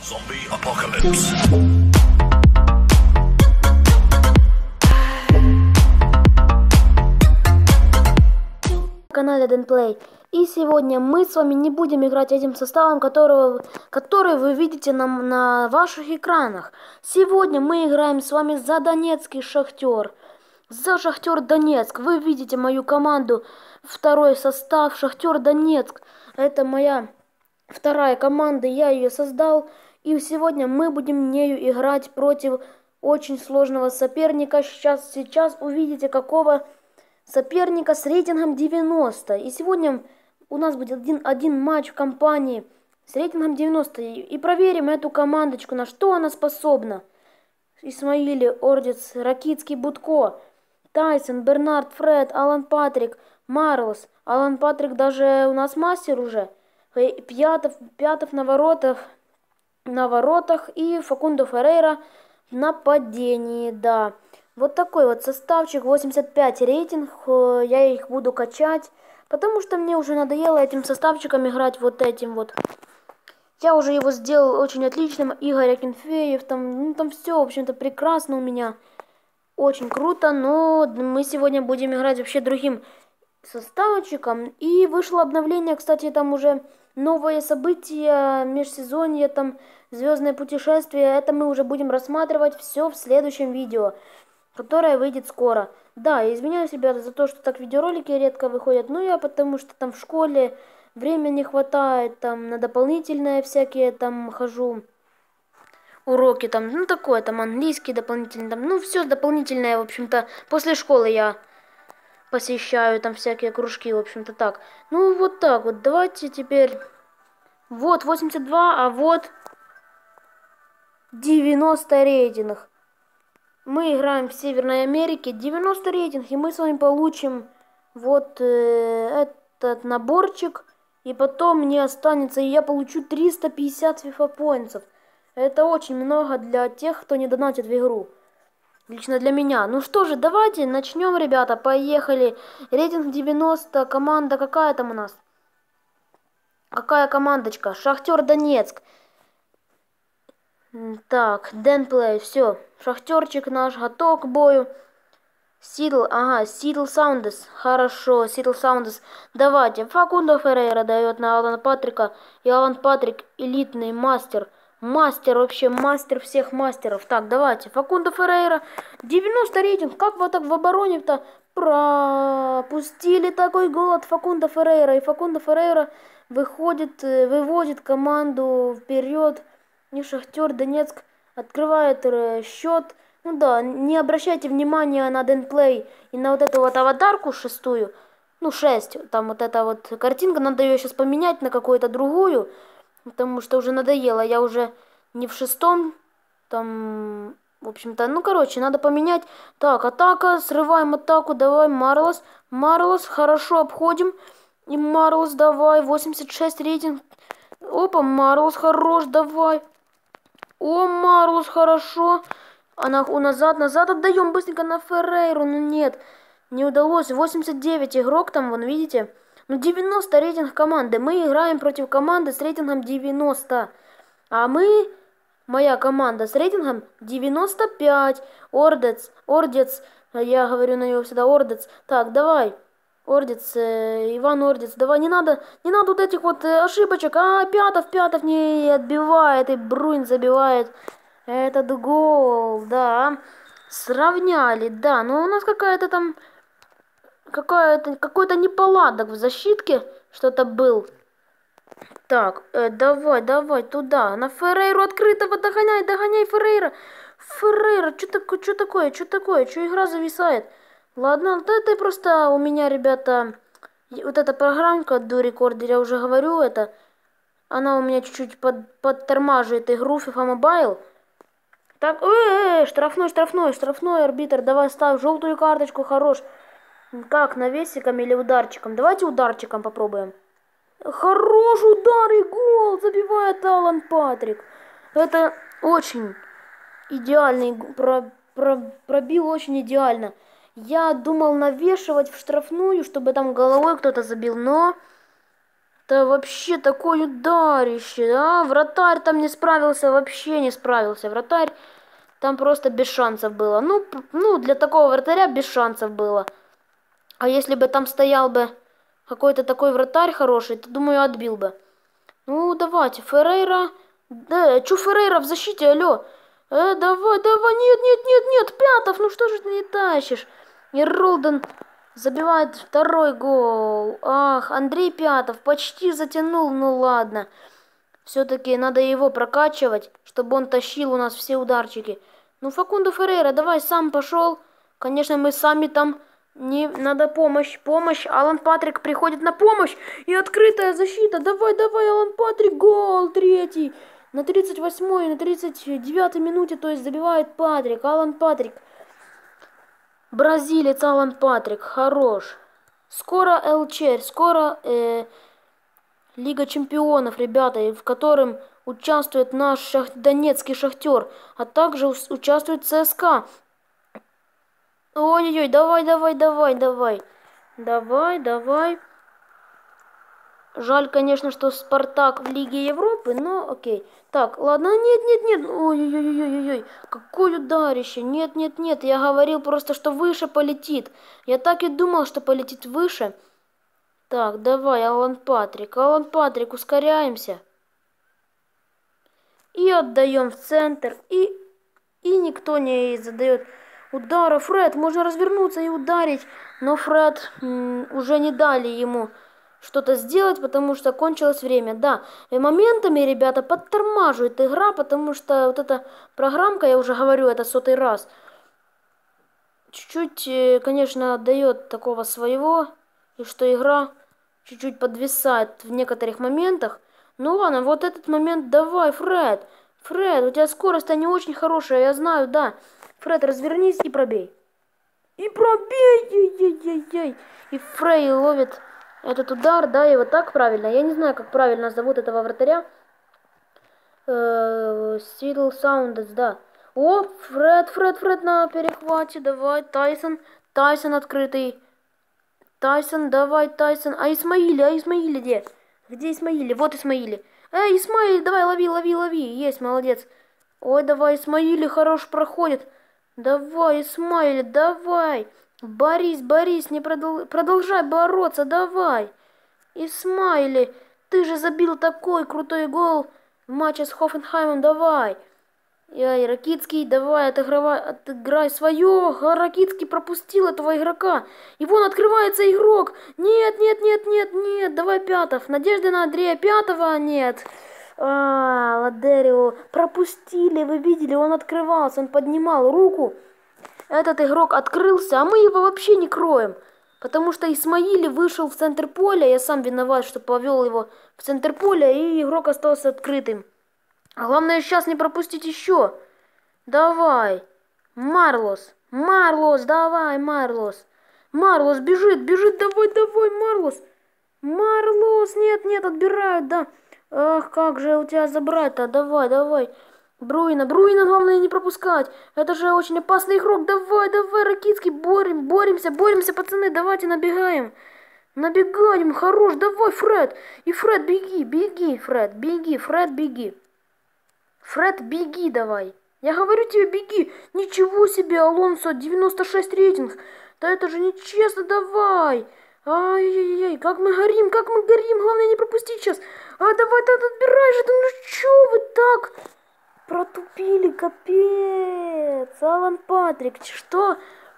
Zombie apocalypse. На канале Денплей. И сегодня мы с вами не будем играть этим составом, который вы видите на ваших экранах. Сегодня мы играем с вами за Донецкий Шахтер. За Шахтер Донецк. Вы видите мою команду. Второй состав Шахтер Донецк. Это моя вторая команда. Я ее создал. И сегодня мы будем нею играть против очень сложного соперника. Сейчас увидите, какого соперника с рейтингом 90. И сегодня у нас будет один матч в компании с рейтингом 90. И проверим эту командочку, на что она способна. Исмаили, Ордец, Ракитский, Будко, Тайсон, Бернард, Фред, Алан Патрик, Марлос. Алан Патрик даже у нас мастер уже. Пятов на воротах и Факундо Феррейра в нападении, да. Вот такой вот составчик, 85 рейтинг, я их буду качать, потому что мне уже надоело этим составчиком играть вот этим вот. Я уже его сделал очень отличным, Игорь Акинфеев, там все, в общем-то, прекрасно у меня, очень круто, но мы сегодня будем играть вообще другим составчиком. И вышло обновление, кстати, там уже новые события, межсезонье, там звездное путешествие, это мы уже будем рассматривать все в следующем видео, которая выйдет скоро. Да, я извиняюсь, ребята, за то, что так видеоролики редко выходят. Ну, я потому что там в школе времени не хватает, там на дополнительные всякие там хожу уроки, там, ну, такое, там английский дополнительный, там, ну, все дополнительное, в общем-то, после школы я посещаю там всякие кружки, в общем-то, так. Ну, вот так вот, давайте теперь, вот 82, а вот 90 рейтинг. Мы играем в Северной Америке, 90 рейтинг, и мы с вами получим вот этот наборчик, и потом мне останется, и я получу 350 FIFA поинтов. Это очень много для тех, кто не донатит в игру. Лично для меня. Ну что же, давайте начнем, ребята, поехали. Рейтинг 90, команда какая там у нас? Какая командочка? Шахтер Донецк. Так, Денплей, все. Шахтерчик наш готов к бою. Сидл, ага, Сидл Саундес. Хорошо, Сидл Саундес. Давайте. Факундо Феррейра дает на Алана Патрика. И Алан Патрик элитный мастер. Мастер, вообще мастер всех мастеров. Так, давайте. Факундо Феррейра. 90 рейтинг. Как вы так в обороне-то пропустили такой гол от Факундо Феррейра? И Факундо Феррейра выводит команду вперед. И Шахтер Донецк открывает счет. Ну да, не обращайте внимания на Денплей и на вот эту вот аватарку шестую. Ну, 6. Там вот эта вот картинка. Надо ее сейчас поменять на какую-то другую. Потому что уже надоело. Я уже не в 6-м. Там, в общем-то, ну, короче, надо поменять. Так, атака. Срываем атаку. Давай, Марлос. Марлос, хорошо, обходим. И Марлос, давай. 86 рейтинг. Опа, Марлос, хорош, давай. О, Марлос, хорошо. Назад отдаем быстренько на Феррейру. Ну нет, не удалось. 89 игрок там, вон, видите? Ну, 90 рейтинг команды. Мы играем против команды с рейтингом 90. А моя команда с рейтингом 95. Ордец. Я говорю на него всегда Ордец. Так, давай. Ордец, Иван Ордец, давай, не надо вот этих вот ошибочек. А, Пятов не отбивает, и Бруин забивает этот гол, да. Сравняли, да, но у нас какой-то неполадок в защитке, что-то был. Так, давай туда, на Феррейру открытого, догоняй Феррейра. Феррейра, что такое, что игра зависает? Ладно, это просто у меня, ребята, вот эта программка до рекордера, я уже говорю, она у меня чуть-чуть подтормаживает игру FIFA Mobile. Так, штрафной, арбитр, давай ставь желтую карточку, хорош. Как, навесиком или ударчиком? Давайте ударчиком попробуем. Хорош удар и гол, забивает Алан Патрик. Это очень идеальный, пробил очень идеально. Я думал навешивать в штрафную, чтобы там головой кто-то забил, но Да вообще такое ударище, а? Вратарь там не справился, вообще не справился. Вратарь там просто без шансов было. Ну, для такого вратаря без шансов было. А если бы там стоял бы какой-то такой вратарь хороший, то, думаю, отбил бы. Ну, давайте, Феррейра. Да, чё Феррейра в защите, алло? Давай, давай, нет, нет, нет, нет, Пятов, ну что же ты не тащишь? И Ролден забивает второй гол. Ах, Андрей Пятов почти затянул, ну ладно. Все-таки надо его прокачивать, чтобы он тащил у нас все ударчики. Ну, Факундо Феррейра, давай сам пошел. Конечно, мы сами там не надо помощь. Помощь. Алан Патрик приходит на помощь. И открытая защита. Давай, давай, Алан Патрик. Гол третий. На 38-й, на 39-й минуте, то есть забивает Патрик. Алан Патрик. Бразилец Алан Патрик. Хорош. Скоро ЛЧ. Скоро Лига чемпионов, ребята, в котором участвует наш Донецкий Шахтер, а также участвует ЦСКА. Ой-ой-ой, давай, давай, давай, давай. Давай, давай. Жаль, конечно, что Спартак в Лиге Европы, но окей. Так, ладно, нет, нет, нет. Ой-ой-ой-ой-ой, какое ударище. Нет, нет, нет, я говорил просто, что выше полетит. Я так и думал, что полетит выше. Так, давай, Алан Патрик. Алан Патрик, ускоряемся. И отдаем в центр. И никто не задает удара. Фред, можно развернуться и ударить. Но Фред уже не дали ему что-то сделать, потому что кончилось время. Да, и моментами, ребята, подтормаживает игра, потому что вот эта программка, я уже говорю, это 100-й раз, чуть-чуть, конечно, дает такого своего, и что игра чуть-чуть подвисает в некоторых моментах. Ну ладно, вот этот момент давай, Фред. Фред, у тебя скорость-то не очень хорошая, я знаю, да. Фред, развернись и пробей. И пробей! Ей-ей-ей-ей. И Фрей ловит этот удар, да, его так правильно. Я не знаю, как правильно зовут этого вратаря. Сидл Саундес, да. О, Фред на перехвате, давай, Тайсон открытый. Тайсон, давай, Тайсон. А Исмаили где? Где Исмаили? Вот Исмаили. Исмаили, давай, лови, лови, лови. Есть, молодец. Ой, давай, Исмаили хорош проходит. Давай, Исмаили, давай. Борис, не продолжай бороться, давай. Исмаили, ты же забил такой крутой гол в матче с Хофенхаймом, давай. Ай, Ракицкий, давай, отыграй свое. Ракицкий пропустил этого игрока. И вон открывается игрок. Нет, нет, нет, нет, нет. Давай Пятов. Надежды на Андрея Пятова нет. Ладерио. Пропустили, вы видели, он открывался, он поднимал руку. Этот игрок открылся, а мы его вообще не кроем. Потому что Исмаили вышел в центр поля. Я сам виноват, что повел его в центр поля, и игрок остался открытым. А главное сейчас не пропустить еще. Давай. Марлос, давай, Марлос. Марлос бежит, давай, давай, Марлос. Марлос, нет, нет, отбирают, да. Ах, как же у тебя забрать-то, давай. Бруина, главное не пропускать. Это же очень опасный игрок. Давай, Ракицкий, боремся, пацаны, давайте набегаем. Набегаем, хорош, давай, Фред. И Фред, беги, Фред, беги. Фред, беги давай. Я говорю тебе, беги. Ничего себе, Алонсо, 96 рейтинг. Да это же нечестно, давай. Ай-яй-яй, как мы горим. Главное не пропустить сейчас. Давай, отбирай же. Ну чё вы так протупили, капец. Алан Патрик, что?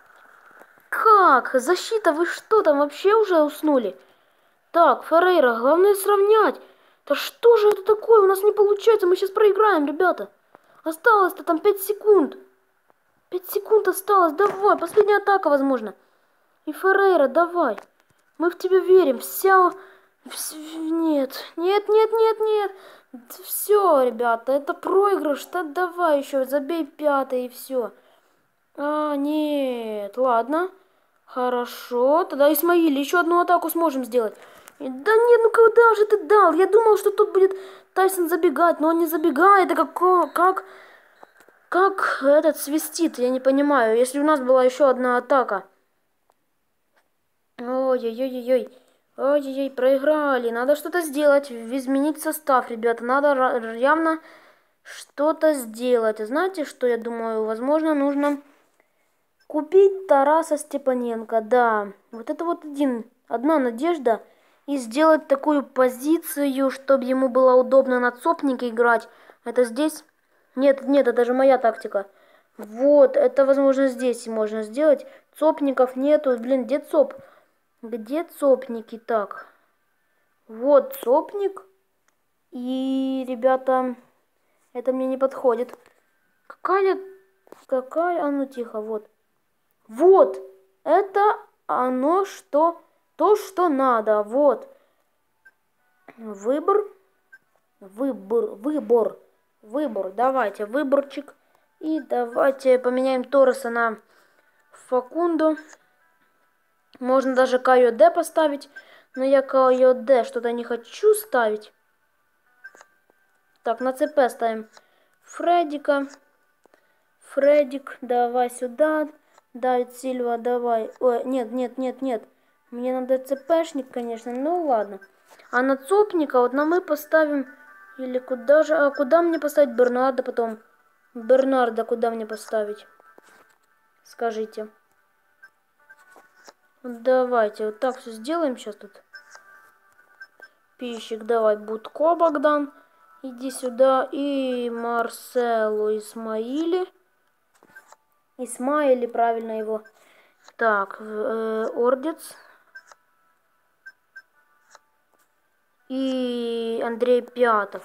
Как? Защита, вы что там, вообще уже уснули? Так, Феррейра, главное сравнять. Да что же это такое? У нас не получается, мы сейчас проиграем, ребята. Осталось-то там 5 секунд. 5 секунд осталось, давай, последняя атака, возможно. И Феррейра, давай. Мы в тебя верим, Нет. Все, ребята, это проигрыш. Да давай еще, забей 5-й и все. Нет, ладно. Хорошо, тогда Исмаили, еще одну атаку сможем сделать. Да нет, ну куда же ты дал? Я думал, что тут будет Тайсон забегать, но он не забегает. Да как этот свистит, я не понимаю. Если у нас была еще одна атака. Ой-ой-ой-ой. Ой-ой-ой, проиграли. Надо что-то сделать, изменить состав, ребята. Надо явно что-то сделать. А знаете, что я думаю? Возможно, нужно купить Тараса Степаненко. Да, вот это вот одна надежда. И сделать такую позицию, чтобы ему было удобно на цопнике играть. Это здесь? Нет, нет, это же моя тактика. Вот, это, возможно, здесь можно сделать. Цопников нету. Блин, где цоп? Где цопники? Так, вот цопник. И, ребята, это мне не подходит. Какая, какая, а ну тихо, вот. Вот, это оно, то, что надо, вот. Выбор, выбор, давайте, выборчик. И давайте поменяем Тороса на Факунду. Можно даже КОД поставить, но я КОД что-то не хочу ставить. Так, на ЦП ставим Фреддика. Фреддик, давай сюда. Давид Сильва, давай. Ой, нет, нет, нет, нет. Мне надо ЦПшник, конечно, ну ладно. А на цопника вот мы поставим... Или куда же... А куда мне поставить Бернарда потом? Бернарда куда мне поставить? Скажите. Давайте вот так все сделаем сейчас тут. Пищик, давай. Будко, Богдан. Иди сюда. И Марселу Исмаили. Исмаили, правильно его. Так, Ордец. И Андрей Пятов.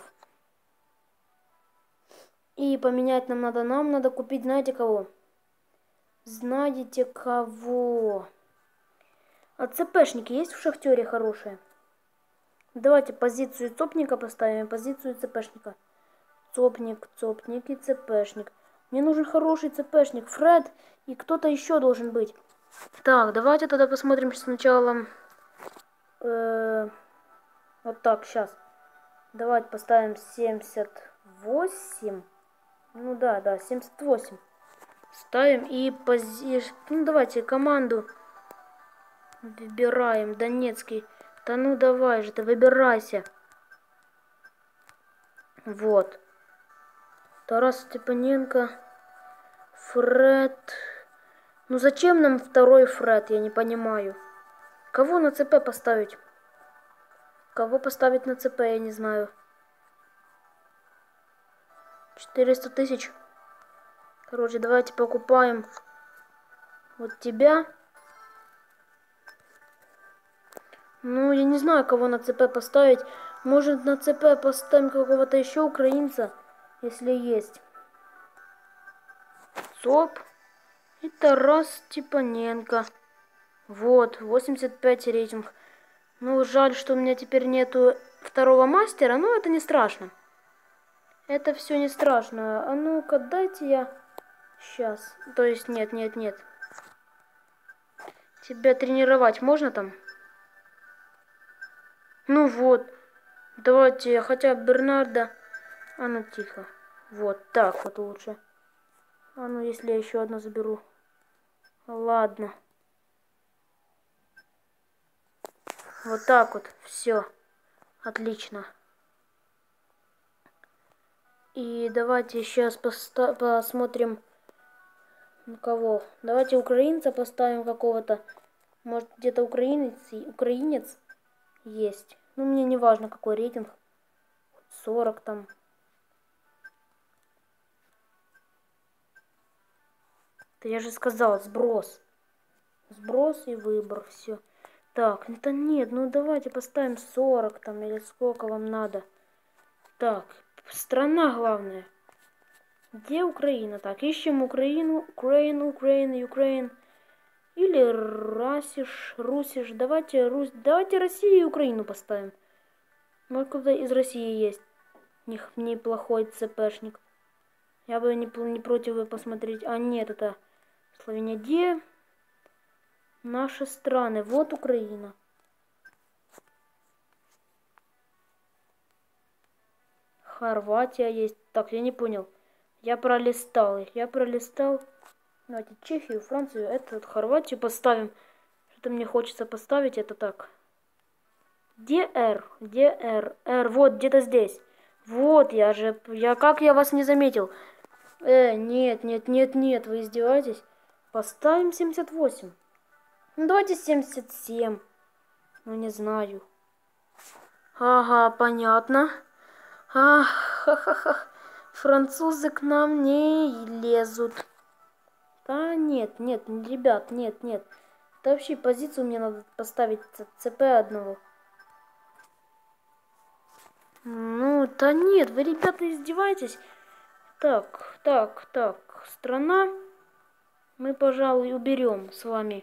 И поменять нам надо купить, знаете кого? Знаете кого? А ЦПшники есть в Шахтере хорошие? Давайте позицию цопника поставим, позицию ЦПшника. Цопник, цопник и ЦПшник. Мне нужен хороший ЦПшник, Фред, и кто-то еще должен быть. Так, давайте тогда посмотрим сначала. Вот так, сейчас. Давайте поставим 78. Ну да, 78. Ставим и ну давайте команду выбираем. Донецкий. Да ну давай же, ты выбирайся. Вот. Тарас Степаненко. Фред. Ну зачем нам второй Фред, я не понимаю. Кого на ЦП поставить? Кого поставить на ЦП, я не знаю. 400 тысяч. Короче, давайте покупаем вот тебя. Ну, я не знаю, кого на ЦП поставить. Может, на ЦП поставим какого-то еще украинца, если есть. ЦОП. И Тарас Степаненко. Вот, 85 рейтинг. Ну, жаль, что у меня теперь нету второго мастера, но это не страшно. Это все не страшно. А ну-ка, дайте я... Сейчас. То есть, нет, нет, нет. Тебя тренировать можно там? Ну вот. Давайте хотя бы Бернарда. А ну тихо. Вот так вот лучше. А ну если я еще одну заберу. Ладно. Вот так вот. Все. Отлично. И давайте сейчас посмотрим. Ну кого? Давайте украинца поставим какого-то. Может где-то украинец есть. Ну мне не важно какой рейтинг. 40 там. Да я же сказал, сброс. Сброс и выбор, все. Так, это нет, ну давайте поставим 40 там, или сколько вам надо. Так, страна главная. Где Украина? Так, ищем Украину. Украин. Или Русиш. Давайте Россию и Украину поставим. Может, кто-то из России есть. Неплохой ЦПшник. Я бы не против бы посмотреть. А нет, это Словения. Где наши страны? Вот Украина. Хорватия есть. Так, я не понял. Я пролистал их. Давайте Чехию, Францию, Хорватию поставим. Что-то мне хочется поставить это так. Где Р? Где Р? Р, вот где-то здесь. Вот я же, как я вас не заметил? Нет, нет, нет, нет, вы издеваетесь? Поставим 78. Ну давайте 77. Ну не знаю. Ага, понятно. Ах, ха-ха-ха. Французы к нам не лезут. Да нет, нет, ребят, нет, нет. Это вообще позицию мне надо поставить ЦП одного. Ну, да нет, вы, ребята, издеваетесь. Так, так, так. Страна. Мы, пожалуй, уберем с вами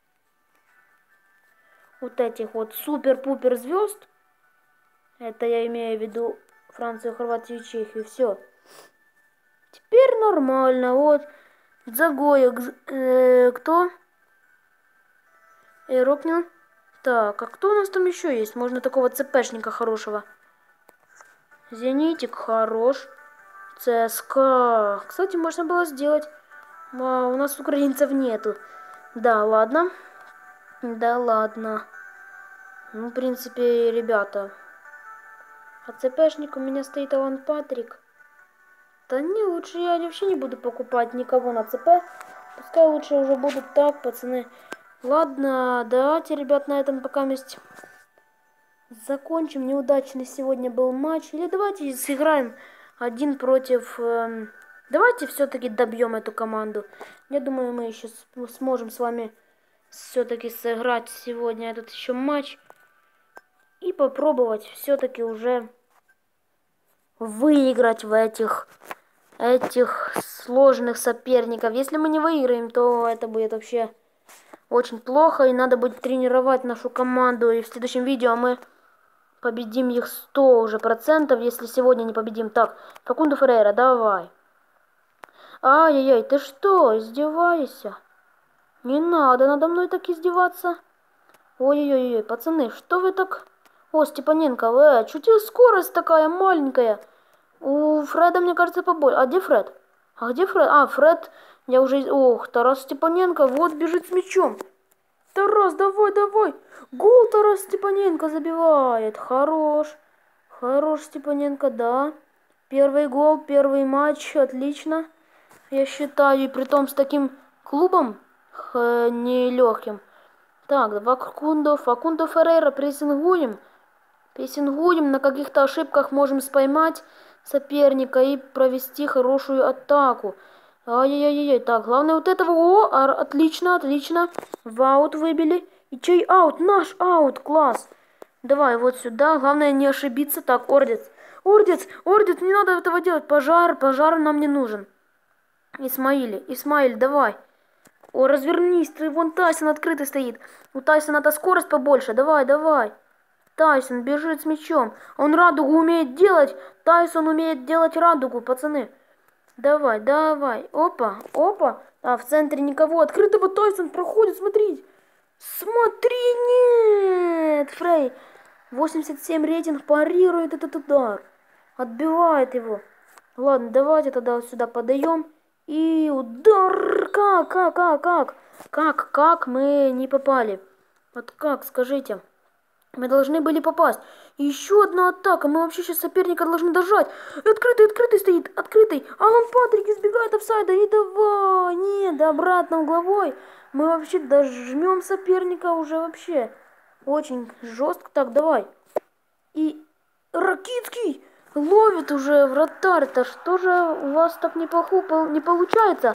вот этих вот супер-пупер звезд. Это я имею в виду Францию, Хорватию, Чехию. Все. Теперь нормально. Вот. Дзагоя. Кто? Рокнин. Так, а кто у нас там еще есть? Можно такого ЦПшника хорошего. Зенитик хорош. ЦСКА. Кстати, можно было сделать. А, у нас украинцев нету. Да, ладно. Да ладно. Ну, в принципе, ребята. А ЦПшник у меня стоит Алан Патрик. Да не, лучше я вообще не буду покупать никого на ЦП. Пускай лучше уже будут так, пацаны. Ладно, давайте, ребят, на этом пока вместе закончим. Неудачный сегодня был матч. Или давайте сыграем один против... Давайте все-таки добьем эту команду. Я думаю, мы еще сможем с вами все-таки сыграть сегодня этот еще матч. И попробовать все-таки уже выиграть в этих сложных соперников. Если мы не выиграем, то это будет вообще очень плохо. И надо будет тренировать нашу команду. И в следующем видео мы победим их 100 уже процентов, если сегодня не победим. Так, Факундо Феррейра, давай. Ай-яй-яй, ты что, издеваешься? Не надо мной так издеваться. Ой-ой-ой, пацаны, что вы так... О, Степаненко, чуть скорость такая маленькая. У Фреда, мне кажется, побольше. А где Фред? А, Фред, я уже... Ох, Тарас Степаненко, вот бежит с мячом. Тарас, давай, давай. Гол Тарас Степаненко забивает. Хорош. Хорош Степаненко, да. Первый гол, первый матч, отлично. Я считаю, и притом с таким клубом нелегким. Так, Факундо Феррейра прессингуем. Прессингуем, на каких-то ошибках можем споймать соперника и провести хорошую атаку. Ай-яй-яй-яй. Так, главное вот этого. О, отлично, отлично. В аут выбили. И чей аут? Наш аут, класс. Давай вот сюда. Главное не ошибиться. Так, Ордец. Ордец, не надо этого делать. Пожар нам не нужен. Исмаиль, давай. О, развернись, ты вон Тайсон открытый стоит. У Тайсона-то скорость побольше. Давай. Тайсон бежит с мячом. Он радугу умеет делать. Тайсон умеет делать радугу, пацаны. Давай. Опа. А в центре никого. Открытого Тайсон проходит, смотри. Нет. Фрей. 87 рейтинг парирует этот удар. Отбивает его. Ладно, давайте тогда вот сюда подаем. И удар. Как мы не попали? Вот как, скажите. Мы должны были попасть. И еще одна атака. Мы вообще сейчас соперника должны дожать. Открытый стоит. Открытый. Алан Патрик избегает офсайда. И давай. Нет, да обратно угловой. Мы вообще дожмем соперника уже вообще. Очень жестко. Так, давай. И Ракицкий ловит уже вратарь-то. Что же у вас так неплохо не получается?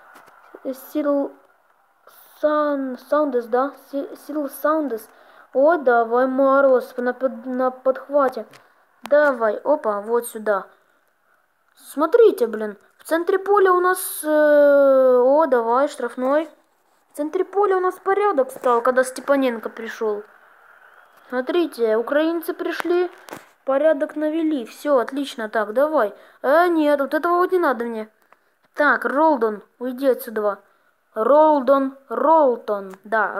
Саундес, да? Сил Саундес. О, давай, Марлос, на подхвате. Давай, опа, вот сюда. Смотрите, блин, в центре поля у нас... О, давай, штрафной. В центре поля у нас порядок стал, когда Степаненко пришел. Смотрите, украинцы пришли, порядок навели. Все, отлично, так, давай. Нет, вот этого вот не надо мне. Так, Ролдон, уйди отсюда. Ролтон. Да,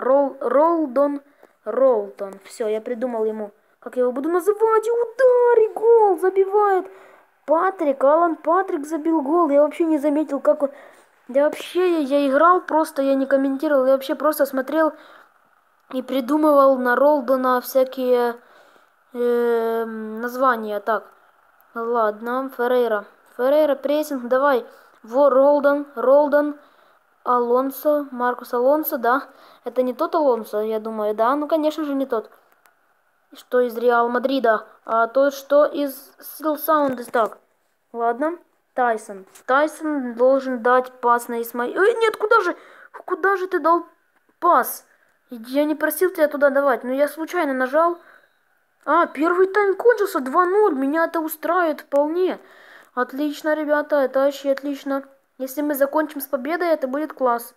Ролтон. Все, я придумал ему, как я его буду называть. И удар, и гол забивает. Алан Патрик забил гол. Я вообще не заметил, как он... Я играл, просто я не комментировал. Я вообще просто смотрел и придумывал на Ролдона всякие название. Так, ладно, Феррейра. Феррейра, прессинг, давай. Ролдон, Алонсо, Маркус Алонсо, да. Это не тот Алонсо, я думаю, да. Ну, конечно же, не тот. Что из Реал Мадрида, а тот, что из Сил Саундес. Так, ладно. Тайсон. Тайсон должен дать пас на Исмаила. Нет, куда же? Куда же ты дал пас? Я не просил тебя туда давать, но я случайно нажал. А, первый тайм кончился 2-0. Меня это устраивает вполне. Отлично, ребята, это вообще отлично. Если мы закончим с победой, это будет класс.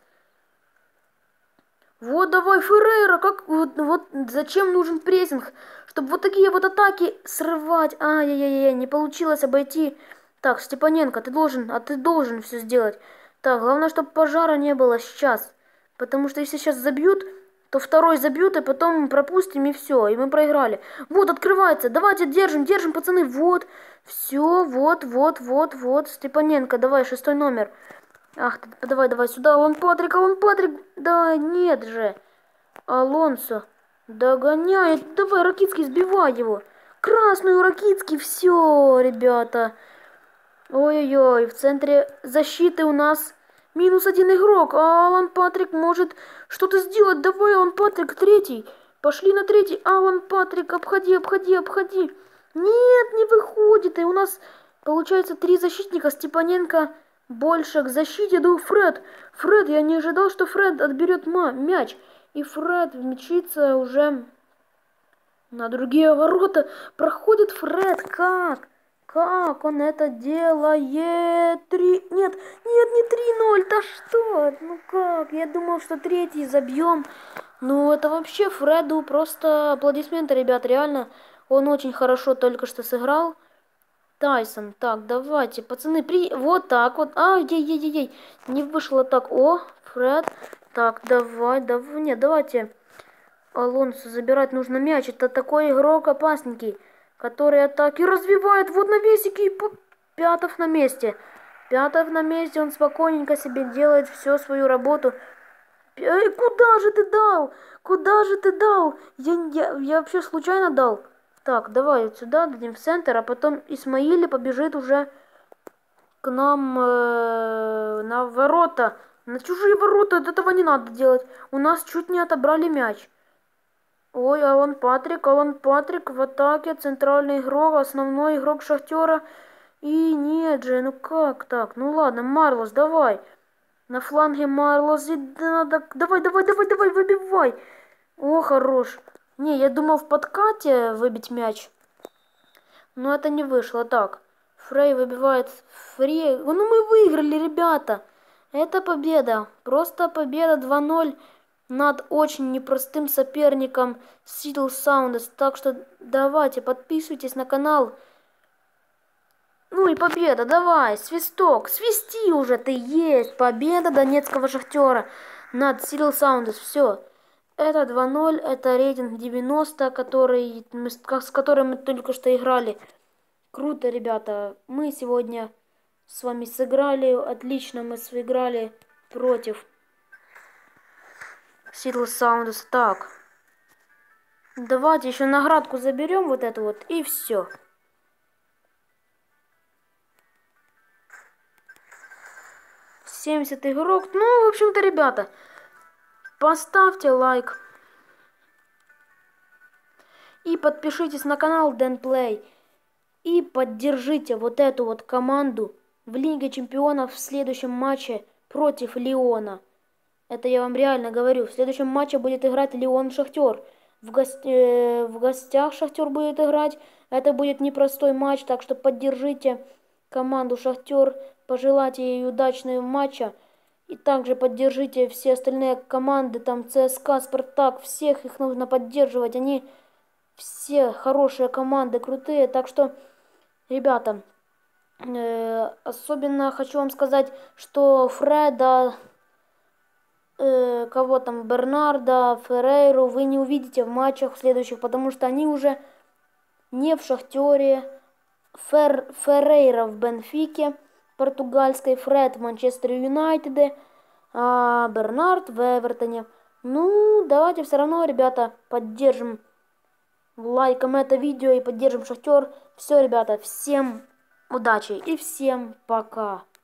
Вот давай, Феррейра, как вот зачем нужен прессинг? Чтобы вот такие вот атаки срывать. Ай-яй-яй, не получилось обойти. Так, Степаненко, ты должен все сделать. Так, главное, чтобы пожара не было сейчас. Потому что если сейчас забьют, то второй забьют, и потом пропустим, и все, и мы проиграли. Вот, открывается, давайте держим, пацаны, вот. Все, вот, Степаненко, давай, 6-й номер. Ах, давай сюда, Алан Патрик, да нет же. Алонсо догоняет, давай, Ракицкий, сбивай его. Красную, Ракицкий, все, ребята. Ой-ой-ой, в центре защиты у нас -1 игрок, а Алан Патрик может что-то сделать. Давай, Алан Патрик, третий. Пошли на третий. Алан Патрик, обходи. Нет, не выходит. И у нас получается 3 защитника. Степаненко больше к защите. Да, Фред, я не ожидал, что Фред отберет мяч. И Фред мчится уже на другие ворота. Проходит Фред. Как он это делает? 3... Нет, не 3-0. Да что? Ну как? Я думал, что третий забьем. Ну это вообще Фреду просто аплодисменты, ребят. Реально, он очень хорошо только что сыграл. Тайсон. Так, давайте, пацаны, вот так вот. Ей-ей-ей-ей. Не вышло так. О, Фред. Так, давай. Нет, давайте. Алонсо, забирать нужно мяч. Это такой игрок опасненький, который атаки развивает. Вот навесики. И Пятов на месте. Он спокойненько себе делает всю свою работу. Куда же ты дал? Я вообще случайно дал. Так, давай вот сюда дадим в центр, а потом Исмаили побежит уже к нам на ворота. На чужие ворота. Этого не надо делать. У нас чуть не отобрали мяч. Ой, Алан Патрик в атаке, центральный игрок, основной игрок Шахтера. И нет же, ну как так? Ну ладно, Марлос, давай. На фланге Марлос, давай, выбивай. О, хорош. Не, я думал в подкате выбить мяч. Но это не вышло. Так, Фрей выбивает Фри. Ну мы выиграли, ребята. Это победа. Просто победа 2-0 над очень непростым соперником Seattle Sounders. Так что давайте, подписывайтесь на канал. Ну и победа, давай, свисток, свисти уже ты, есть победа донецкого Шахтера над Seattle Sounders, все. Это 2-0, это рейтинг 90, с которым мы только что играли. Круто, ребята, мы сегодня с вами сыграли, отлично мы сыграли против Seattle Sounders. Так, давайте еще наградку заберем вот эту вот и все. 70 игрок. Ну, в общем-то, ребята, поставьте лайк. И подпишитесь на канал Денплей. И поддержите вот эту вот команду в Лиге Чемпионов в следующем матче против Лиона. Это я вам реально говорю. В следующем матче будет играть Лион-Шахтер. В гостях Шахтер будет играть. Это будет непростой матч, так что поддержите команду Шахтер. Пожелайте ей удачного матча. И также поддержите все остальные команды, там ЦСКА, Спартак, всех их нужно поддерживать. Они все хорошие команды, крутые. Так что, ребята, особенно хочу вам сказать, что Фреда, кого там, Бернарда, Феррейру вы не увидите в матчах следующих, потому что они уже не в Шахтере. Феррейра в Бенфике португальской, Фред в Манчестер Юнайтеде, а Бернард в Эвертоне. Ну, давайте все равно, ребята, поддержим лайком это видео и поддержим Шахтер. Все, ребята, всем удачи и всем пока.